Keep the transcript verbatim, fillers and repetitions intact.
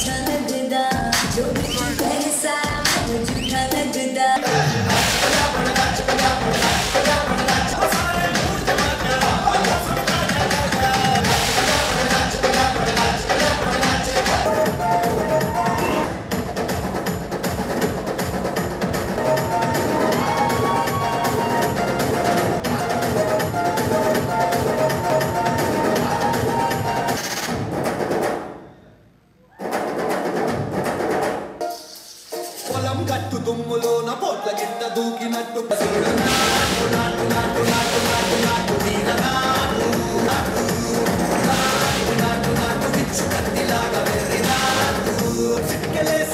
अच्छा लगदा जो भी कहे सारा मुझे झूठा लगदा గట్టు దుమ్ములో నా పోట్ల గిట్ట దూకినట్టు పసుడు నాటు నాటు నాటు నాటు నాటు నాటు వీర నాటు నాటు నాటు నాటు నాటు పిచ్చు కత్తిలాగా వెర్రి నాటు